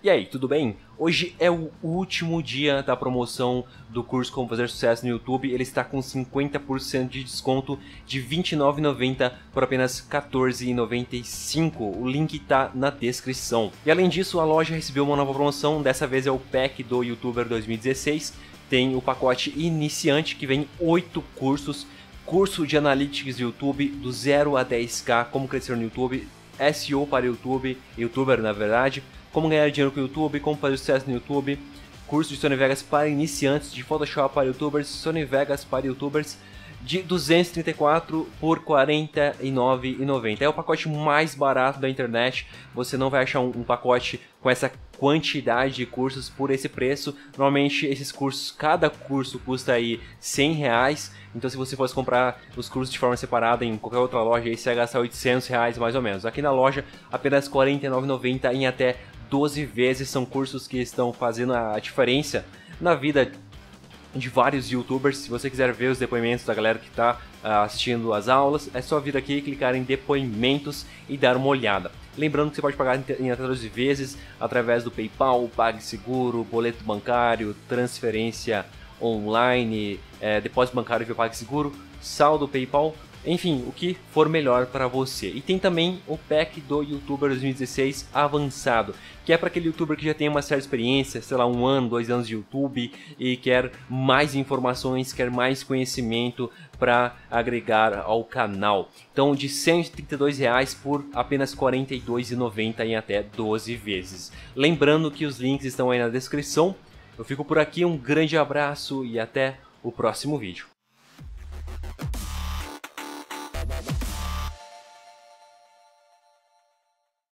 E aí, tudo bem? Hoje é o último dia da promoção do curso Como Fazer Sucesso no YouTube. Ele está com 50% de desconto de R$ 29,90 por apenas R$ 14,95. O link está na descrição. E além disso, a loja recebeu uma nova promoção. Dessa vez é o Pack do YouTuber 2016. Tem o pacote iniciante que vem 8 cursos. Curso de Analytics do YouTube, do 0 a 10k, como crescer no YouTube, SEO para YouTube, YouTuber na verdade, como ganhar dinheiro com o YouTube, como fazer sucesso no YouTube, curso de Sony Vegas para iniciantes, de Photoshop para YouTubers, Sony Vegas para YouTubers, de 234 por R$ 49,90. É o pacote mais barato da internet. Você não vai achar um pacote com essa quantidade de cursos por esse preço. Normalmente esses cursos, cada curso custa aí R$100. Então se você fosse comprar os cursos de forma separada em qualquer outra loja, aí você vai gastar R$800 mais ou menos. Aqui na loja apenas R$ 49,90 em até 12 vezes. São cursos que estão fazendo a diferença na vida de vários youtubers. Se você quiser ver os depoimentos da galera que está assistindo as aulas, é só vir aqui, clicar em depoimentos e dar uma olhada. Lembrando que você pode pagar em até 12 vezes através do PayPal, PagSeguro, boleto bancário, transferência online, depósito bancário via PagSeguro, saldo PayPal, enfim, o que for melhor para você. E tem também o Pack do YouTuber 2016 avançado, que é para aquele YouTuber que já tem uma certa experiência, sei lá, 1 ano, 2 anos de YouTube e quer mais informações, quer mais conhecimento para agregar ao canal. Então, de R$ 132 por apenas R$ 42,90 em até 12 vezes. Lembrando que os links estão aí na descrição. Eu fico por aqui, um grande abraço e até o próximo vídeo.